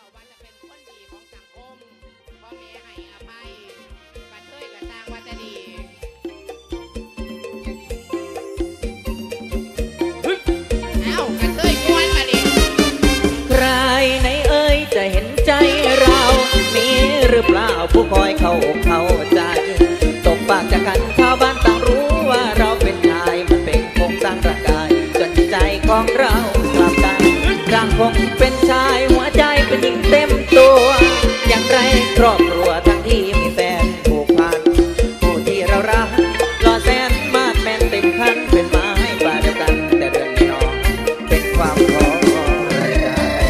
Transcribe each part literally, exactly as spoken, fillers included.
ว่าจะเป็นคนดีของสังคมพ่อแม่ให้อภัยกระเทยกระสร้างว่าจะดีเอ้ากระเทยกวนมาดิใครในเอ่ยจะเห็นใจเรามีหรือเปล่าผู้คอยเข้าอกเข้าใจตกปากจากกันชาวบ้านต่างรู้ว่าเราเป็นชายมันเป็นโครงสร้างร่างกายจนใจของเรากลับกันร่างคงเป็นชายหัวใจเป็นหญิงเต็มตัวอย่างไรครอบครัวทั้งที่มีแฟนผูกพันผู้ที่เรารักหล่อแสนมากแม่นเต็มคันเป็นไม้ป่าเดียวกันแต่เดือนนี้น้องเป็นความพอใจ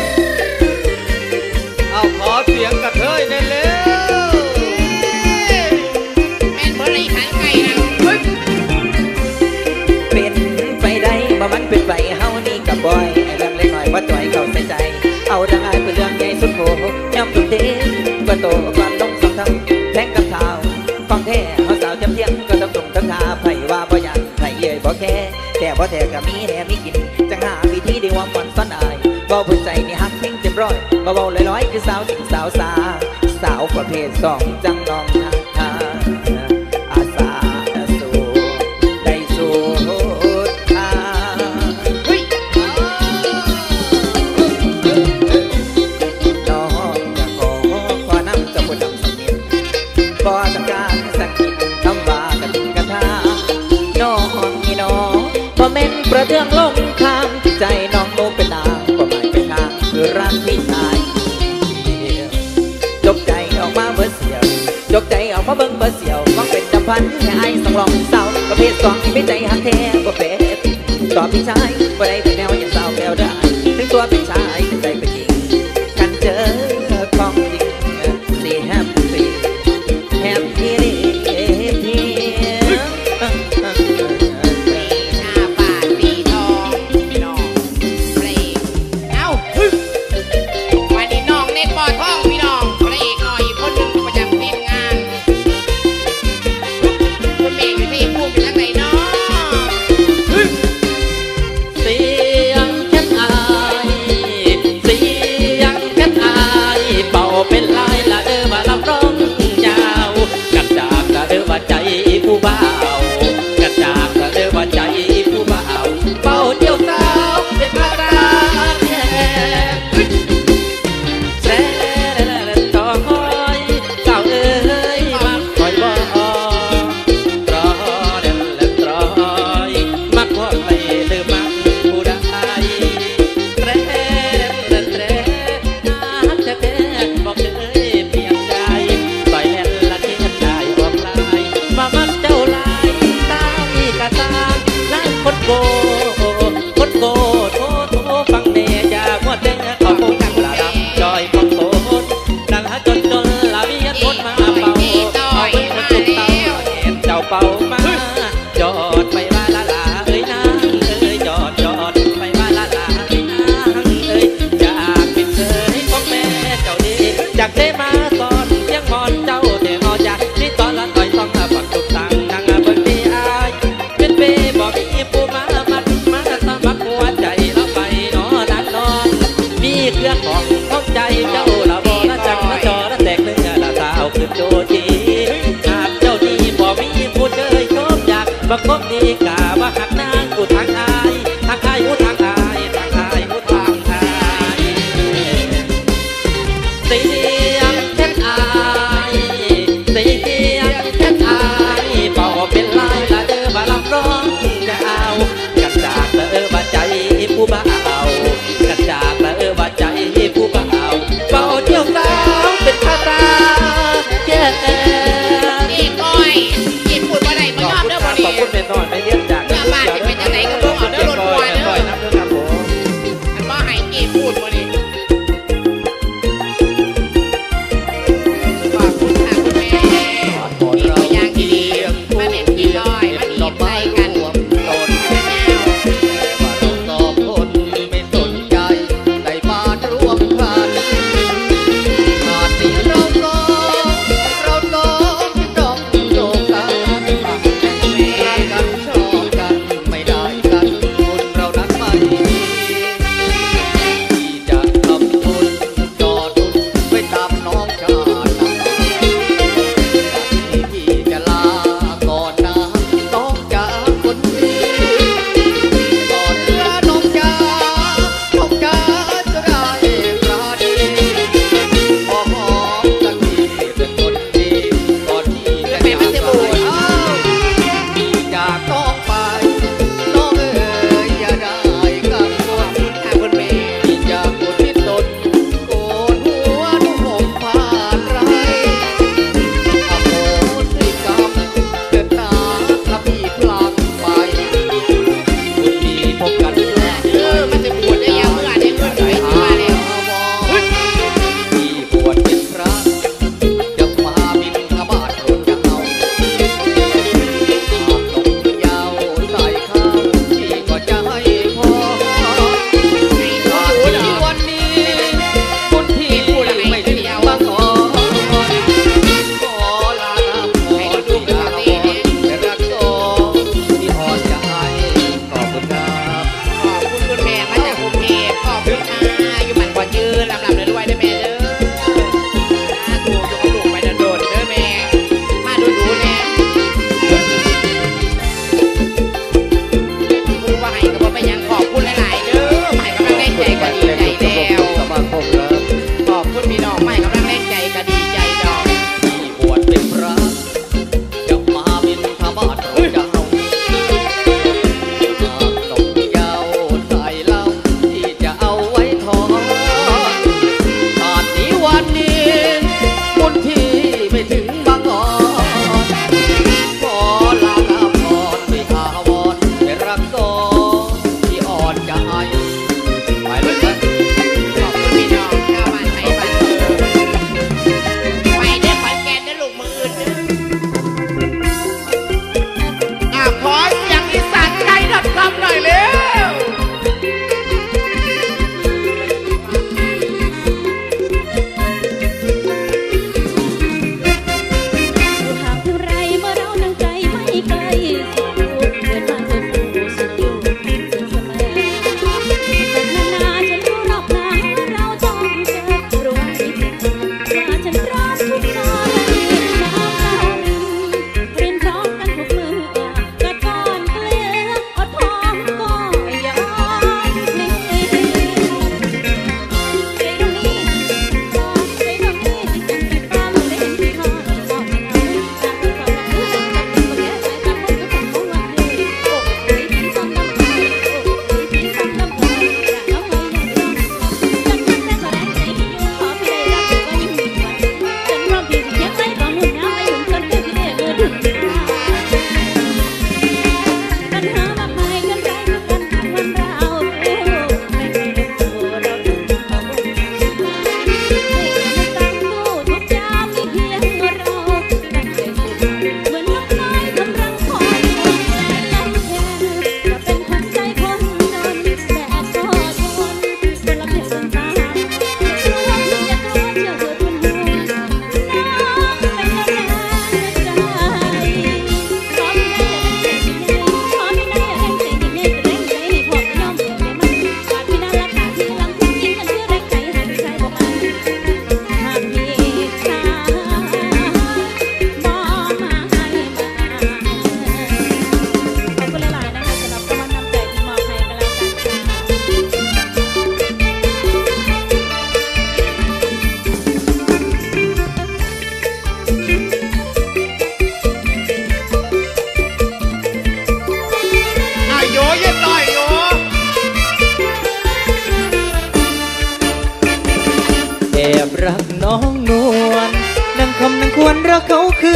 เอาขอเสียงกระเทยได้แล้วแม่นบริหารไก่นะเป็นไปได้บ่มันเป็นไปเฮานี่กับบอยไอ้เรื่องเล็กน้อยว่าจ่อยเข้าใส่ใจเอาดังอายเป็นเรื่องใหญ่สุดโหย่ำตุ่มเทกว่าโตกว่าลงสองทำแทงกับเท้าฟังแท้เฮาสาวจำเที่ยงก็ต้องตุ่มทั้งทาไผว่าบ่ยันไผเย่ยบ่แค่แต่บ่แท้ก็มีแน่มีกินจังหาวิธีได้ว่ามันซ่อนอายบ่พื้นใจนี่ฮักเพ่งเต็มร้อยบ่เบาลอยๆคือสาวสิ่งสาวสาสาวประเภทสองจังน้องนาอาสาสู้ได้สู้บ่ต้องการสักนิดคำว่ากระติกกระทาน้องนี่น้องบ่แม่นประเทืองลงคำใจน้องโตเป็นนางบ่หมายเป็นทางคือรักพี่ชายจกใจออกมาเบิ่งเสียวจกใจออกมาเบิ่งเบิ่งเสียวมองเป็นจำพันให้ไอ้สองลองสาวประเภทสองที่ไม่ใจหักแท้บ่เป็ดต่อพี่ชายบ่ได้เป็นแนวอย่างสาวแก้วได้ถึงตัวเป็นชายใจเป็นหญิงกันเจอของจริงสีแฮปปี้แฮปปี้ดีทีหน้าป่าสีทองพี่น้องเพลงเอ้าวันนี้น้องเน็ตบอทองพี่น้องพระเอกหน่อยคนหนึ่งประจำทีมงานคุณเมฆเป็นที่พูดเป็นยังไงเนาะเสียงฉันอาย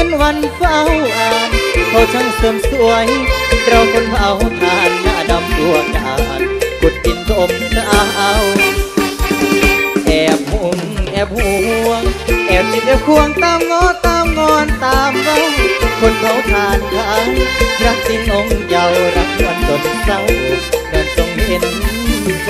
วันเฝ้าอ่านเขาช่างเสริมสวยเราคนเผาทานหน้าดำตัวกาดกุดกินทมหน้าเอาแอบหุ่นแอบห่วงแอบจิตแอบควงตามงอตามงอนตามเมาคนเผาทานขายรักจริงองค์เยาว์รักวันจนเศร้าเดินทรงเห็นใจ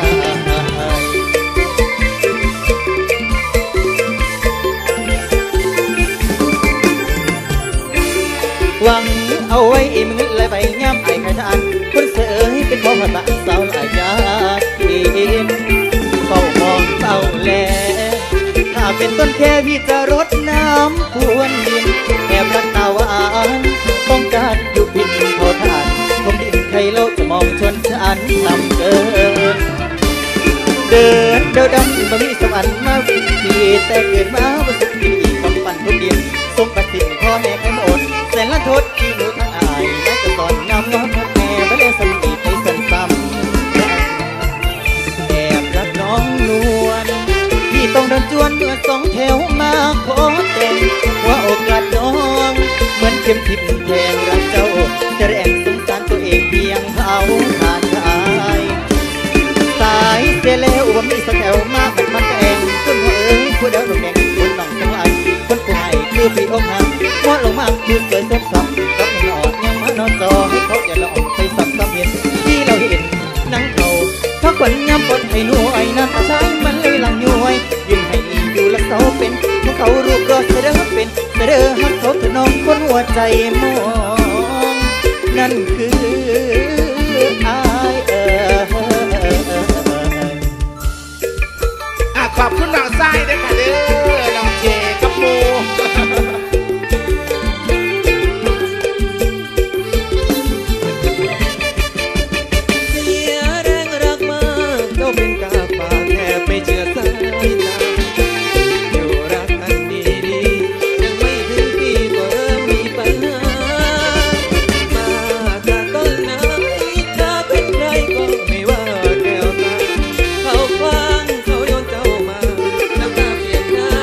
หวังเอาไว้มึงเลยไปย้ำไอ้ไข่ทานคนเสยเป็นพ่อพระบาทสาวหลายยาทีเฝ้ามองเฝ้าแลถ้าเป็นต้นแค่พี่จะรดน้ำพรวนดินแอบรักตาหวานต้องการอยู่พินพอทานคงดินใครโลกจะมองชนฉันลำเกินเดินเดินดำบ่มีสวรรค์มาสิทีแต่เกิดมาบ่สุขดีคำปั่นทุกดินสมบัติสิ่งพ่อแม่ให้หมดแสนละทดที่หนูทั้งอายแม้จะสอนนำน้องทักแม่บ่ได้สมีไปสั่นซ้ำแอบรักน้องนวลพี่ต้องเดินจวนเมื่อสองแถวมาขอแต่งว่าโอกาสน้องเหมือนเข็มทิพย์แทงรักเจ้าจะแรงสงสารตัวเองเพียงเผาทานชายสายเสียแล้วว่ามีสักแถวมาเป็นมันแองจนหัวเอ้ยผู้เดาดงแดงคนน้องทั้งหลายคนผู้ให้คือพี่อกหักมอดลงมาคือสวยสดสับกับหนอดยังมานอนจอให้เขาอย่าหลอกไปสับกับเห็นที่เราเห็นนั่งเขาถ้าขวัญย้ำปนให้หน่วยน้ำตาช้างมันเลยหลังย้วยยิ้มให้อยู่ละเสาเป็นพวกเขารูปรอเสด็จเป็นเสด็จฮักเขาเถอะน้องคนหัวใจมองนั่นคืออายเออขอบคุณน้องไส้ด้วยค่ะเด้อน้องเจกับโมเสียแรงรักมากเจ้าเป็นกาฝากแทบไม่เชื่อสายตาอยู่รักกันดีๆยังไม่ถึงปีก็เริ่มมีปัญหามาจากต้นน้ำถ้าเป็นใครก็ไม่ว่าแก้วตาเขาฟังเขาโยนเจ้ามาน้ำตาเปียกหน้า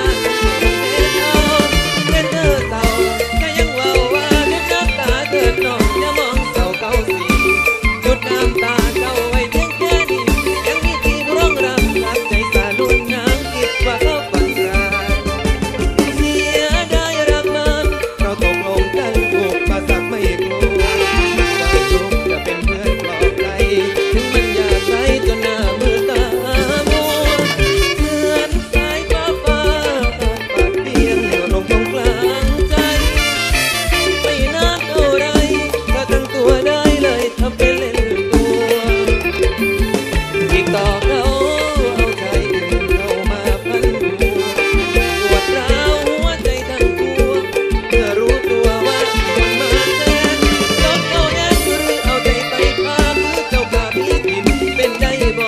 เป็นเธอเต่าแต่ยังว่าว่าเด็กน้ำตาเกิดน้องอย่ามองเศร้าเก่าสีหยุดน้ำตาเก่าไว้เพียงแค่นี้ยังมีที่ร้องรำรักใจสาลุ่นน้ำคิดว่าเขาฝันร้ายเสียดายรักมันเราตกลงกันถูกประสักไม่กลัวความทุกข์จะเป็นเพื่อนปลอบใจถึงมันอยากใส่จนหน้ามือตามัวเหมือนสายฟ้าฟ้าปาดเพียงลงตรงกลางใจไม่นานเท่าไรก็ตั้งตัวได้เลยทำเป็นเล่นตัวอีกต่อเขาเอาใจอื่นเข้ามาพันหัวปวดร้าวหัวใจทั้งตัวเมื่อรู้ตัวว่าคนมาแทนลดเอาแย่หรือเอาใจไปพาหรือเจ้าขาพี่ถิ่นเป็นใจบ่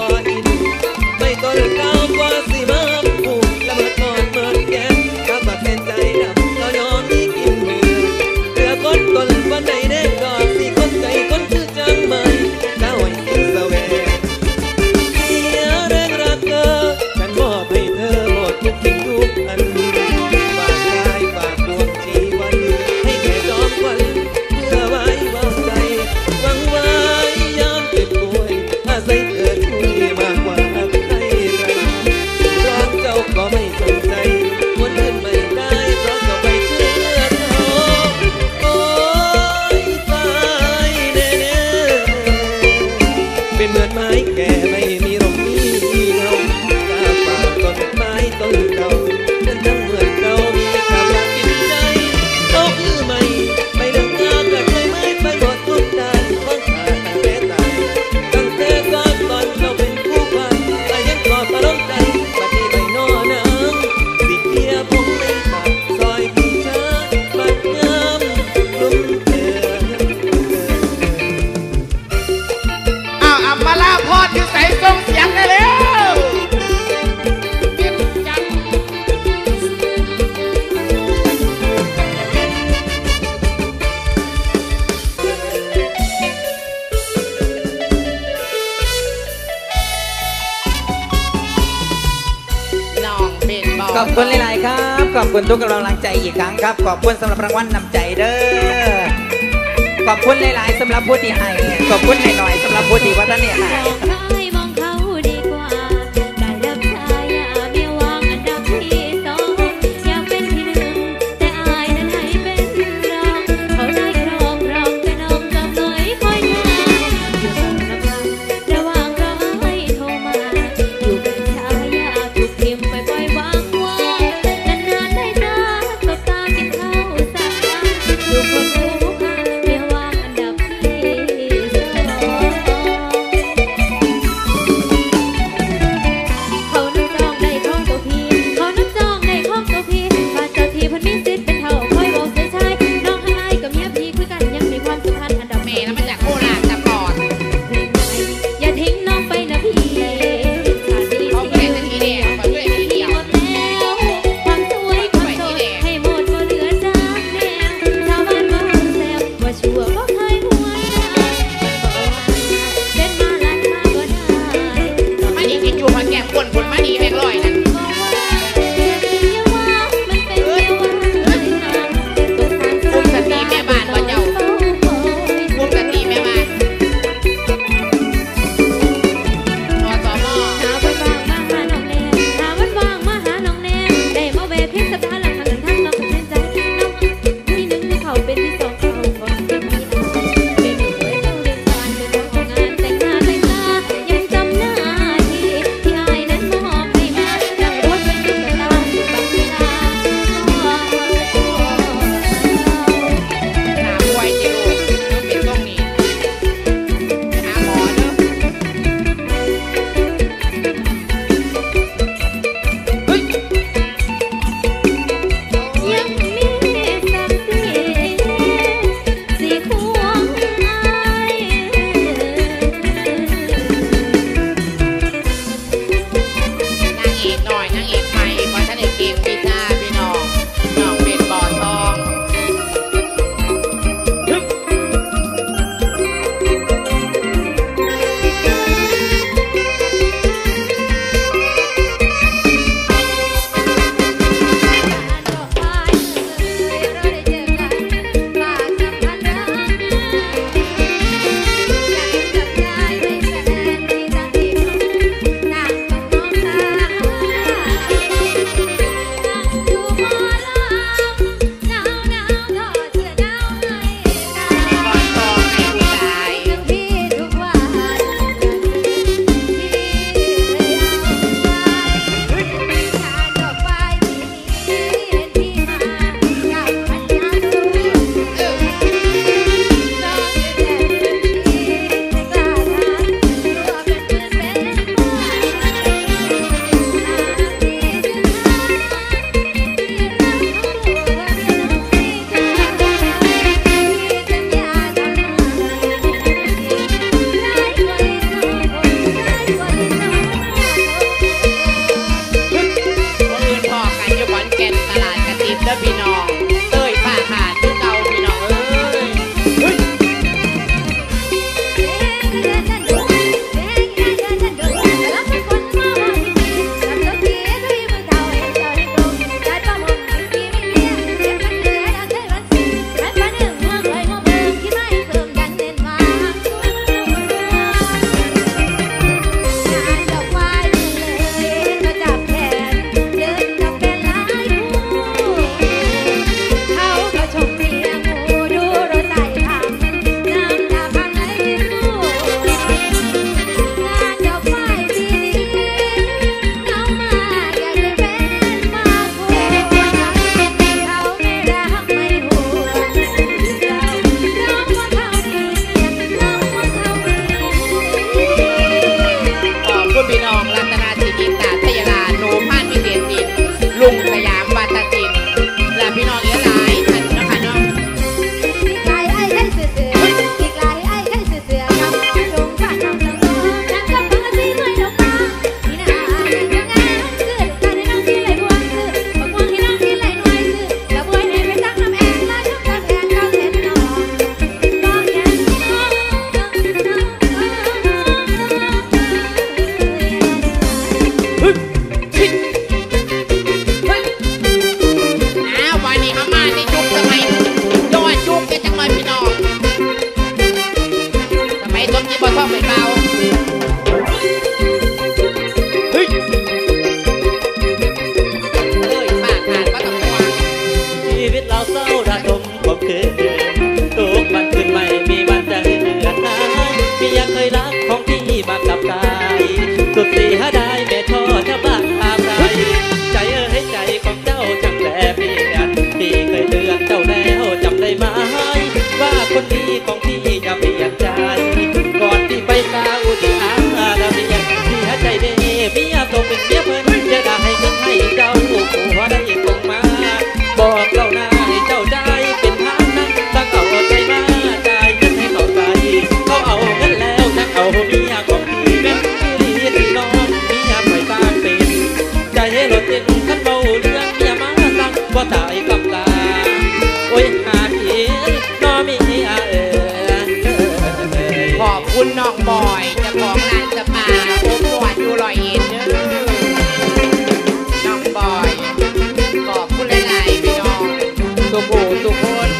ขอบคุณหลายๆครับขอบคุณทุกกำลังใจอีกครั้งครับขอบคุณสำหรับรางวัลนำใจเด้อขอบคุณหลายๆสำหรับผู้ที่ให้ขอบคุณหน่อยๆสำหรับผู้ที่ว่าท่านเนี่ยให้มองเขาดีกว่าได้รับชายาเมียวางอันดับที่สองอยากเป็นที่หนึ่งแต่อายนั้นให้เป็นรองเขาได้ครองรองแต่น้องกับน้อยคอยทางอยู่ลำพังระหว่างรอให้โทรมาอยู่เป็นชายาถูกทิมไปปล่อยวางว่างนานๆได้ตาสบตากินข้าวสักวันอยู่คนรู้ค่ะเมียวางอันดับที่สองโตเป็นเมียเพิ่นจะได้ให้เงินให้เจ้าผัวได้ตรงมาบอกเล่าหน้าให้เจ้าใจเป็นทางนั้นตั้งเอาใจมาจ่ายเงินให้เขาใจเขาเอาเงินแล้วจะเอาเมียของพี่แม่พี่ลีที่น้องเมียไปตามเป็นใจให้รถเต้นขันเบาเรื่องเมียมาสั่งว่าตายกับตาโอ้ยหาพี่น้องมีอาเออขอบคุณน้องบอยเจ้าของร้านสปาโอ้ปวดอยู่ลอยเอ็นเด้อน้องบอยขอบคุณหลายๆพี่น้องทุกผู้ทุกคน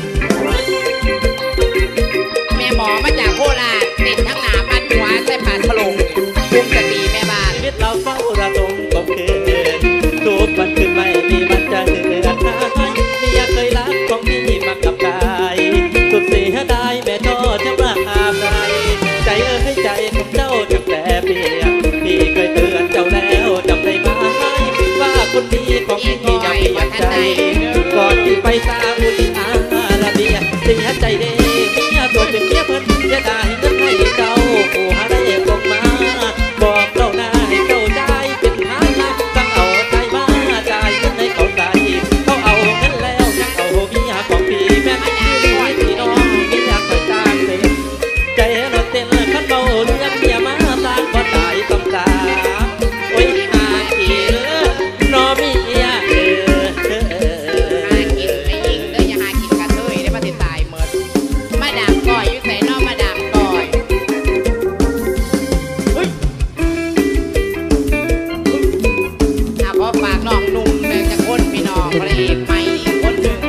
แม่หมอมาจากโคราชติดทั้งหนาปัดหัวใส่ผ่านพะโล้คุมสติแม่บ้านคิดเราเฝ้าระดมกบเกินทุกวันคืนไม่มีวันจะเหือดหายมีอยากเคยรักของพี่มากับกายสุดเสียดายแม่ทอดจะมาอาบใจใจเอ้ยใจของเจ้าจับแต่เปียกพี่เคยเตือนเจ้าแล้วจำได้ไหมว่าคนดีของพี่ยังไม่ยักใจก่อนที่ไปสาอุทิอาระเบียเสียใจเด้เมียตัวเป็นเมียเพิ่นจะได้เงินให้เจ้าผู้หาได้ลงมาบอกเล่าหน้าให้เจ้าใจเป็นหาลักตั้งเอาใจมาจ่ายเงินให้เขาใจเขาเอาเงินแล้วจะเอาเมียของพี่แม่พี่พี่น้องพี่อยากไปตามเต้นใจเราเต้นขันเบาเรื่องเมียมาสร้างก็ตายต้องตาโอ้ยหาขี้น้องมีเออหากินไม่ยิงเด้ออย่าหากินกันเลยได้มาติดตายเมิดมาดามก่อยอยู่ใส่นอกมาดามก่อยเฮ้ยเอาขอฝากน้องนุ่มเลยจะคนพี่น้องพระเอกใหม่อีกคนหนึ่ง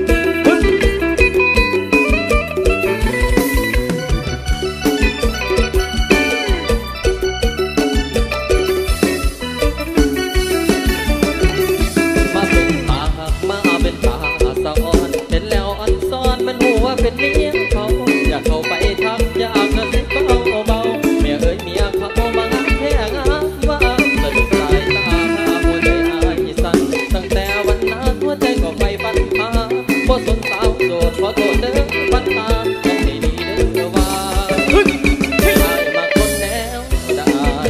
มาเป็นตามาเป็นตาสะอ่อนเห็นแล้วอ่อนซ้อนมันหัวเป็นเมียเขาอยากเข้าไปทักอยากกระซิบเบาเบาเมียเอ้ยเมียเขามางามแค่งามว่าสะดุดสายตาหัวใจอายสั่นตั้งแต่วันนั้นหัวใจก็ไปปัญหาบ่สนสาวโสดขอโทษเด้อปัญหาต้องให้ดีเด้อว่าไม่ได้มาคนแล้วได้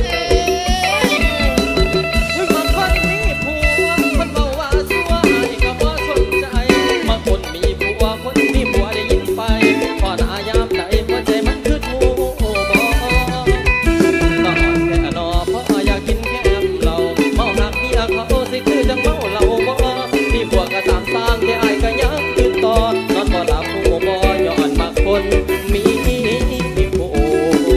บางคนมีผัวคนเบาว่าสัวไอ้ก็บ่สนใจบางคนมีผัวคนมีผัวได้ยินไปพอหน้ายามใดหัวใจมันคือทูบ่นอนแค่นอเพราะอยากกินแค่เหล้าเมาหนักเมียเขาสิคือจังเมาเหล้าบ่มีผัวก็ตามสร้างแต่อ้ายก็ยังตื่นต่อนอนบ่หลับหูบ่ย้อนบางคนมีผัว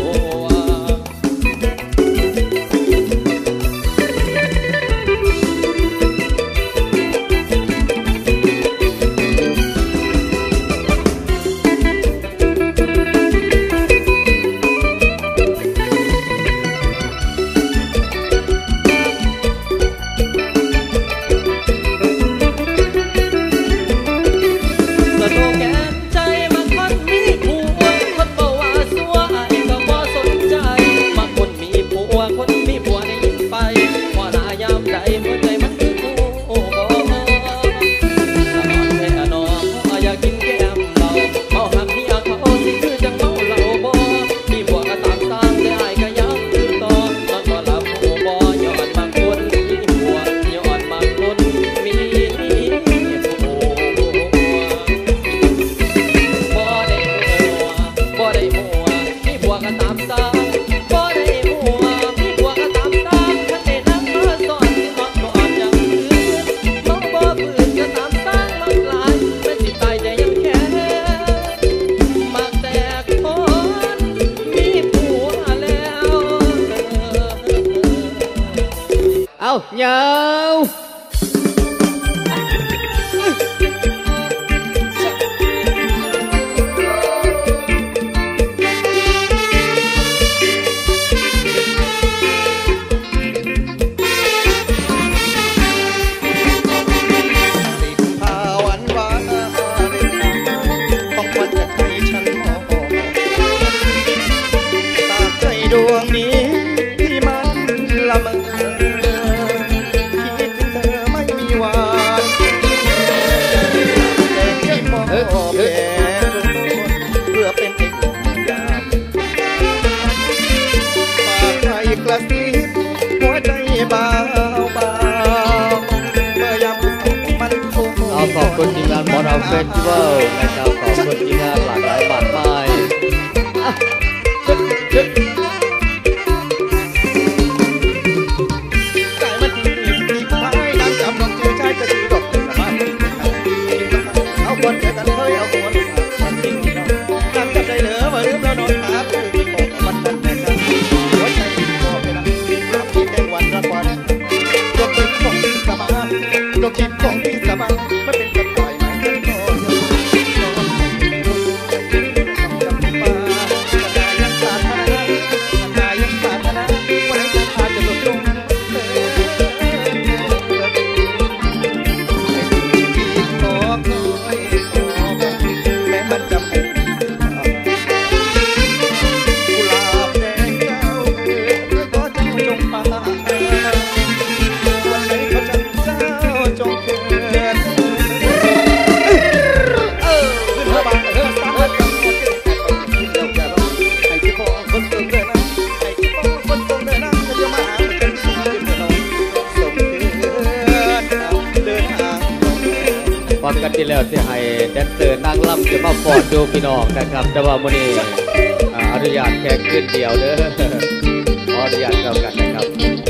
สโลแกนใจมาคนมีผัวคนบ่ว่าสัวไอ้ก็บ่สนใจมาคนมีผัวคนมีผัวได้ยินไปว่าหน้ายามใดหัวใจมันคือผู้บ่สะอ่อนแท้นอเพราะอยากกินแก้มเหล้าเมาหักเมียเขาสิคือจังเมาเหล้าบ่มีผัวก็ตามสร้างแต่อ้ายก็ยังตื่นต่อนอนบ่หลับหูบ่ย้อนบางคนมีผัวย้อนบางคนมีผัว บ่ได้หัวมีผัวก็ตามสร้างบ่ได้หัวมีผัวก็ตามสร้างคันได้นำมาสอนสิฮอดก่อนอย่างอื่นเมาบ่ฝืนก็ตามสร้างมักหลายแม้สิตายใจยังแค่มักแต่คนมีผัวแล้วเอาเยาวพาหวานหวานของวันจะให้ฉันมองตามใจดวงนี้ที่มันละเมอคิดถึงเธอคุณทีมงานหมอลำเฟสติวัลนะครับขอบคุณทีมงานหลากหลายมากมายอ่ะชึบชึบใจมันดีดีพายน้ำจำดอกเจือชายจะดีดอกสบายเอาคนเจอกันเคยเอาคนมันจริงเนาะน้ำจำได้เหลือมาลืมแล้วนอนหาคือที่บอกมันมันแน่นหัวใจก็เป็นรักรักที่แกงวันรักวันดอกจิตของที่สบายดอกจิตของที่สบายมันเป็นกับปล่อยมันก็นอนนอนจำปาตายังสาธารณะตายังสาธารณะวันนั้นพาจะหลุดลงแม้มันจะเป็นกุหลาบแดงเจ้าเอ๋ยก็เจ้าจงปาวันไหนเขาจะเจ้าจงเกิดเออขึ้นมาบ้างเออสามารถกับคนเก่งเจ้าแก่ร้องไอ้ที่พ่อคนส่งเลยนะไอ้ที่พ่อคนส่งเลยนะจะมาเป็นสิ่งที่เราส่งเดินเดินทางปกติแล้วที่ให้แดนเซอร์นางรำจะมาฟอนดูพี่น้องนะครับแต่ว่ามื้อนี้อ่าอนุญาตแค่คืนเดียวเด้อขออนุญาตเข้ากันนะครับ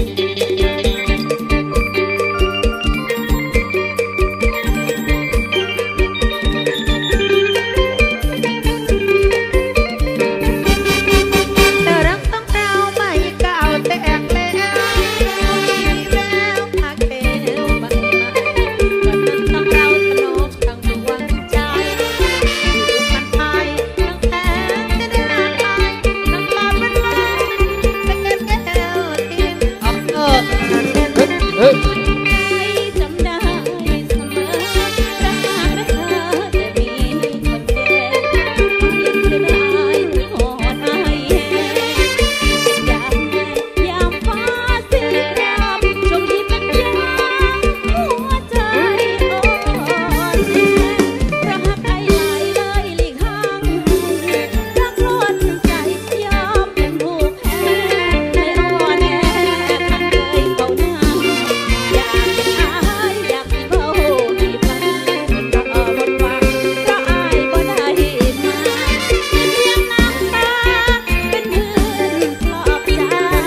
แต่รักต้องเราไม่ก้าวแตกแล้วมีแววพาเกลใบไม้วันนั้นต้องเราสนุกทั้งดวงใจอยู่มันไทยทั้งแพ้จะได้นานไปน้ำตาเป็นไม้สะเก็ดแก้วทิ้งออกเออเฮ้ยจำได้เสมอรักรักเธอแต่มีคนแก่ยังเสียดายไม่หอดให้ยามแม่ยามฟ้าสีครามชมที่เป็นยามหัวใจอ่อนแอรักไอ้ไหลเลยหลีกห่างรักร้อนใจยอมเป็นผู้แพ้ไม่อ่อนแอทั้งเลยเขาหน้าอยากเป็นอายอยากเป็นเบาให้ฟังก็หมดหวังเพราะอายบ่ได้มาเพียงน้ำตาเป็นเพื่อนปลอบใจ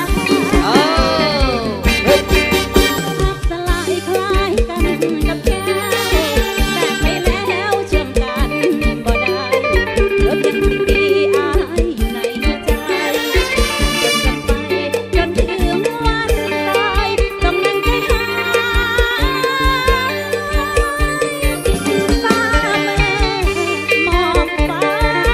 รักสลายคล้ายกันกับแก้วแต่ไม่แล้วเชื่อมกันบ่ได้เหลือเพียงสิ่งดีอายอยู่ในใจจนจำไปจนถึงวันตายกำลังใจหายตาแม่มองฟ้า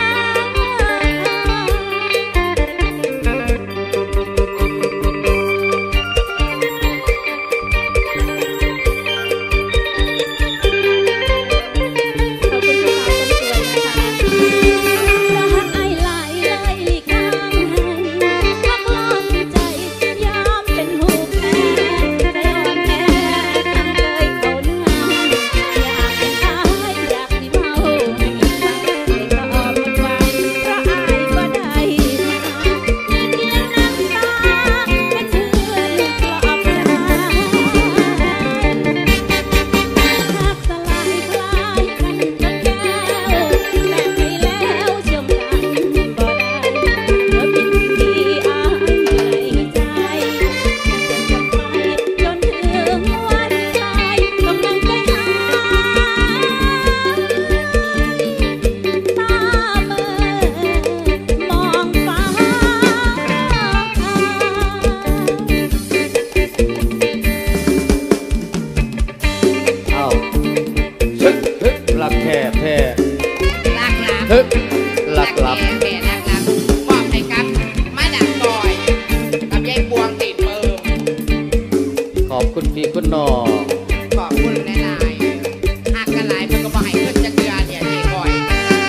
ขอบคุณผู้สาวคนสวยนะคะรักไอ้ไหลเลยหลีกทางให้รักล้อมใจยามเป็นหูแพ้ใจอ่อนแอทั้งเลยเขาเนื้ออยากเป็นอายอยากสิเมาให้ฟังให้ก็ออกหมดหวังเพราะอายบ่ได้มามีเพียงน้ำตาเป็นเพื่อนปลอบใจ รักสลายคล้ายกันกับแก้วแต่ไม่แล้วเชื่อมกันบ่ได้เหลือเพียงสิ่งที่อายอยู่ในใจจนจำไปจนถึงวันตายกำลังใจหายตาเมื่อมองฟ้าเอ้าฮึบฮึบหลักแท้แท้รักรักฮึบหลักหลับแก่รักรักมอบให้กับมาดักซอยกับยายพวงติดเบอร์ขอบคุณพี่คุณน้องขอบคุณหลายๆหักกันหลายเพิ่นก็บ่ให้เพิ่นจะเกลือเนี่ยเจ๊ก่อย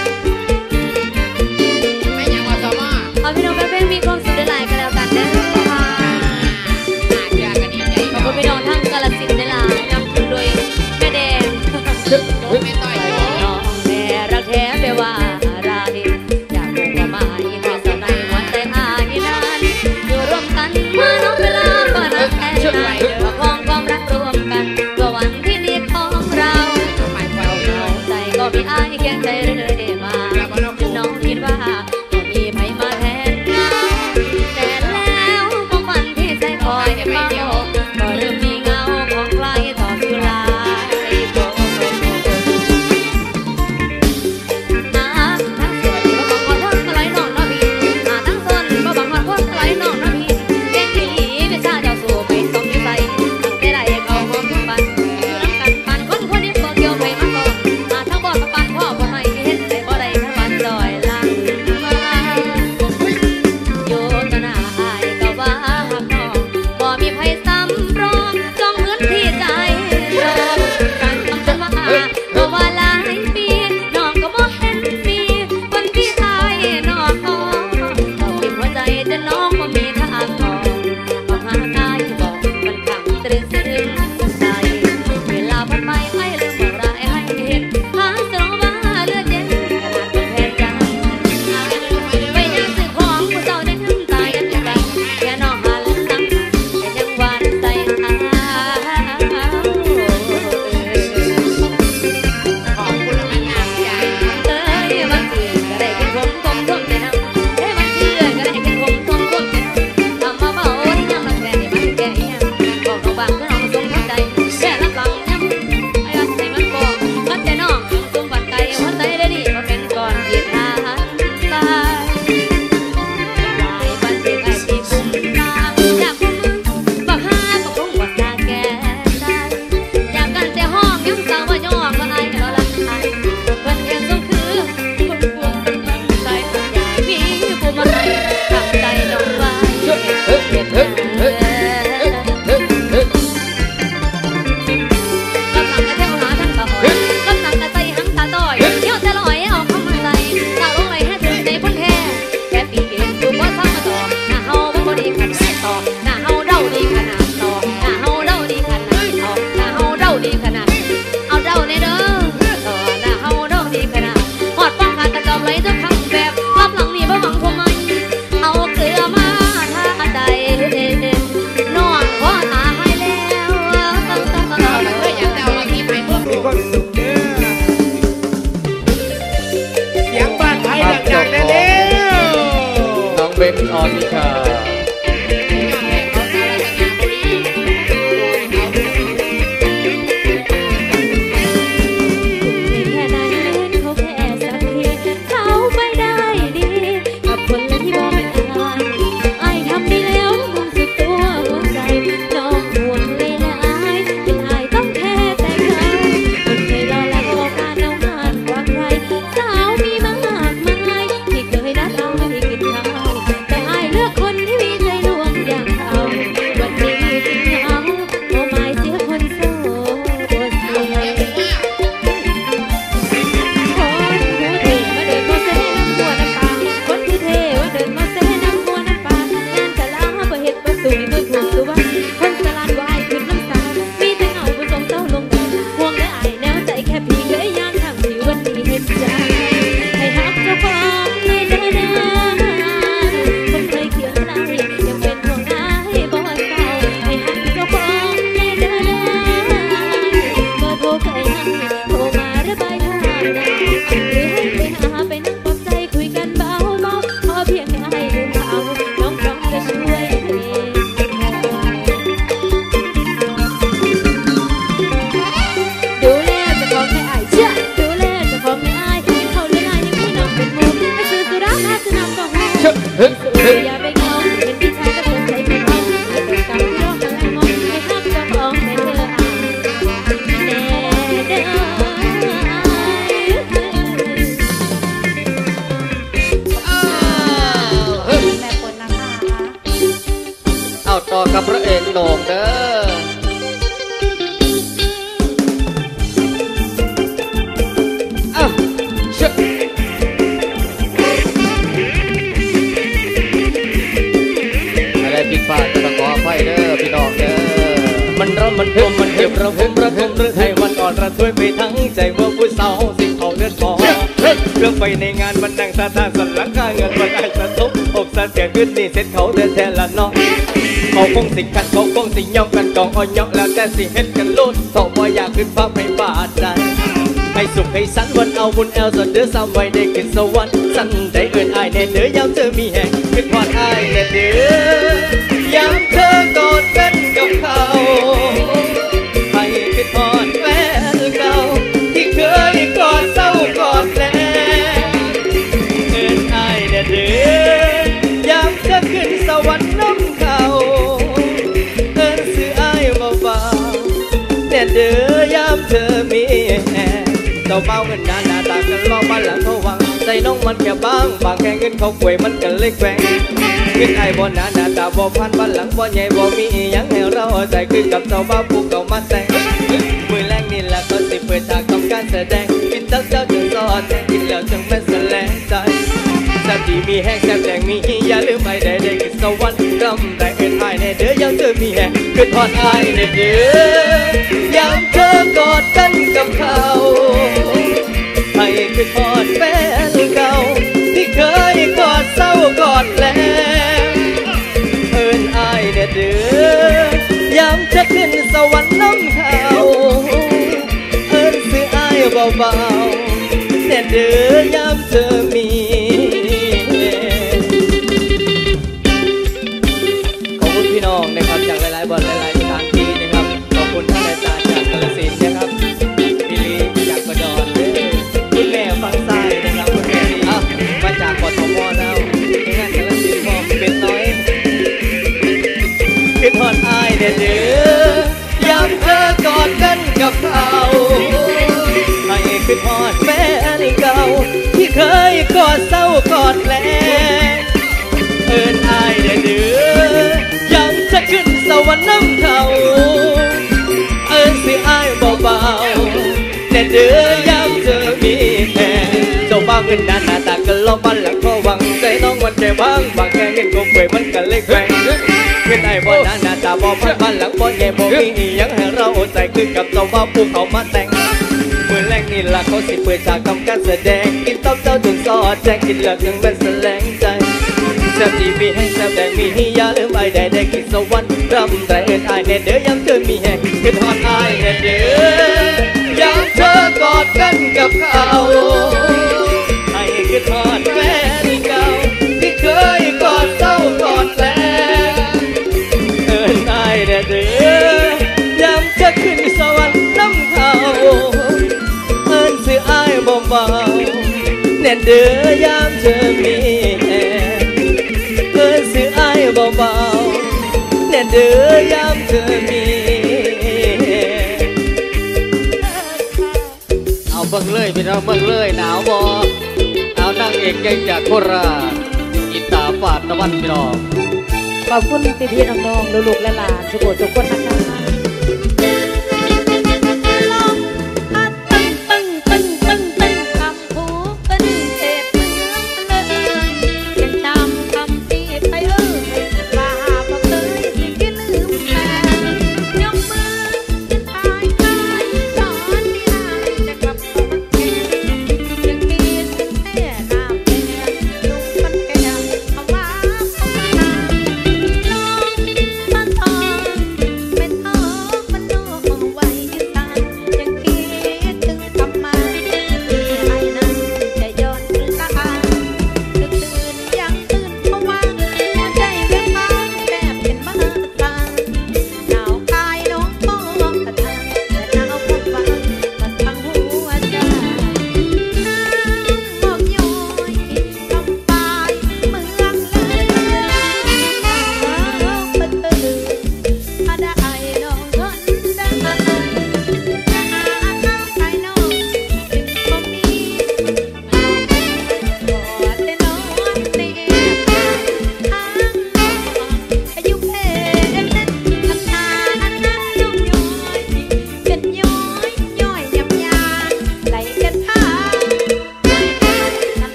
ไม่ยังว่าซอมอขอพี่น้องแฟนๆมีความสุขหลายๆกันแล้วกันเด้อค่ะหาเกลือกันดีใจขอบคุณพี่น้องทั้งกาฬสินธุ์หลายๆนำคุณโดยแม่แดงโดนไม่ต่อยโดนน้องแม่รักแท้แปลว่าอะไรอยากบอกว่ามาอีหอดสาวในหัวใจอายนั้นอยู่ร่วมกันเมื่อน้องเวลาก็รักแท้ใจเดือดร้อนความรักรวมกันเอกโหน่งเด้ออ้าวเชื่ออะไรผิดพลาดก็ต้องขออภัยเด้อพี่น้องเด้อมันร้อนมันท่วมมันเจ็บระบมระทมหรือไทยวันอ่อนระทวยไปทั้งใจว่าผู้สาวสิ่งเขาเลือดคอเครื่องไฟในงานมันนั่งตาตาสันหลังคาเงินมันไอ้สะทบอกสะเสียขึ้นนี่เสร็จเขาเดินแทนละเนาะเขาคงสิกันเขาคงสิย่องกันกองอ่อนย่องแล้วแต่สิเฮ็ดกันลุ้นโตบ่อยากขึ้นฟ้าไม่บาดใจให้สุขให้สันวันเอาบุญแอลสดเดือซ้ำไว้ได้ขึ้นสวรรค์สันใจเอินอายแน่เด้อยามเธอมีแห่งขึ้นพอดอายแน่เด้อยามเธอกอดกันกับเขาให้ขึ้นพอดแฟนเก่าที่เคยกอดเศร้ากอดแลเอินอายแน่เด้อยามเธอขึ้นสวรรค์น้ำเขาเอินสื่ออายเบาๆแน่เด้อยามเธอมีแห่งเจ้าเมาเงินหนาหนาตากันรอบ้านหลังเขาวังใส่น้องมันแค่บางบางแค่เงินเขาป่วยมันกันเล็กแฝงเงินไอ้บ่หนาหนาตาบ่พันบ้านหลังบ่ใหญ่บ่มียังให้เราใจคือกับเจ้าบ้าผู้เก่ามาแต่งมือแรงนี่แหละก็สิเปิดฉากทำการแสดงกินตั้งเจ้าจึงสอดแทงกินแล้วจึงเป็นแสลงใจแซ่บดีมีแห้งแซ่บแดงมีอย่าลืมไปได้ได้กินสวรรค์รำได้เอ็นไอ้ในเด้อยังเธอมีแห้งคือทอดไอ้ในเด้อยามเธอกอดกันกับเขาให้คือทอดแฟนเก่าที่เคยกอดเศร้ากอดแลเอินอายเด้อยามจะขึ้นสวรรค์น้ำเขาเอินสื่ออายเบาๆแต่เด้อยามเธอมีขอบคุณพี่น้องนะครับจากหลายๆบทหลายๆสถานที่นะครับขอบคุณท่านอาจารย์จากกาฬสินธุ์นะครับพี่ลีจากกระดอนคุณแม่ฟังซ้ายนะครับคุณแม่ดีมาจากกทมแล้วงานกาฬสินธุ์มองเป็นน้อยคือทอดอายเด้อยามเธอกอดกันกับเขาให้คือทอดแฟนเก่าที่เคยกอดเศร้ากอดแลเอินอายเด้อยามจะขึ้นสวรรค์น้ำเขาเอินสิอายเบาๆแต่เด้อยามเธอมีแห่เจ้าบ้าเงินหนาหนาตากันล้อบ้านหลังเขาวังใจน้องมันใจบ้างบางแค่เงินคงป่วยมันกันเล็กแฝงเงินไอ้บ่หนาหนาตาบ่พันบ้านหลังบ่ใหญ่บ่มียังให้เราใจคือกับเจ้าบ้าผู้เขามาแต่งมือแรกนี่ละเขาสิเปิดฉากทำการแสดงกินต้มเจ้าจนสอดแจ้งกินเหลือถึงเป็นแสลงใจแซ่บดีมีให้แซ่บแดงมีให้ยาลืมไอ้ได้ได้กินสวรรค์รำแต่เอินไอ้เน่เด้อยังเธอมีแห่งคือทอดไอ้เน่เด้อยามเธอกอดกันกับเขาให้คือทอดแฟนเก่าที่เคยกอดเศร้ากอดแลเอินไอ้เน่เด้อยามจะขึ้นสวรรค์น้ำเขาเอินสื่อไอ้เบาๆแน่เด้อยามเธอมีแห่งเอินสื่อไอ้เบาๆแน่เด้อยามเธอมีเอาเบิ่งเลยพี่น้องเบิ่งเลยหนาวบ่เอานางเอกใหญ่จากโคราชอิตาฝาดตะวันพี่น้องขอบคุณพี่พี่น้องๆลูกๆและหลานทุกคนทุกคนนะคะเป็นท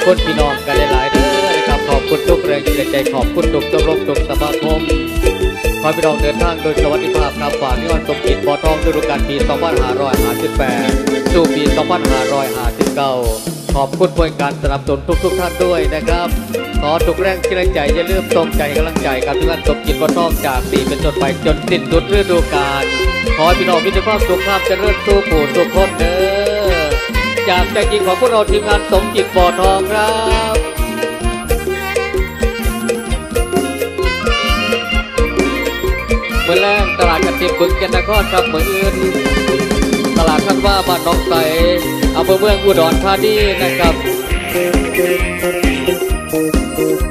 คุณพี่น้องกันหลายๆเด้อนะครับขอบคุณทุกแรงใจขอบคุณทุกชมรมทุกสมาคมขอพี่น้องเดินทางโดยสวัสดิภาพครับฝากนิวันสมจิตบ่อทองฤดูกาลปีสองพันห้าร้อยห้าสิบแปดสู่ปีสองพันห้าร้อยห้าสิบเก้าขอบคุณผู้การสนับสนุนทุกๆท่านด้วยนะครับขอทุกแรงใจอย่าลืมส่งใจกำลังใจกับนิวันสมจิตบ่อทองจากปีเป็นจนไปจนสิ้นสุดฤดูกาลขอพี่น้องมีความสุขภาพเจริญสู้ผู้ทุกคนเด้อจากใจจริงของพวกเราทีมงานสมจิตบ่อทองครับเมื่อแรกตลาดกระติบบึงจันทนครครับเมืองอื่นตลาดข้างว่าบ้านน้องใสอำเภอเมืองอุดรธานีนะครับ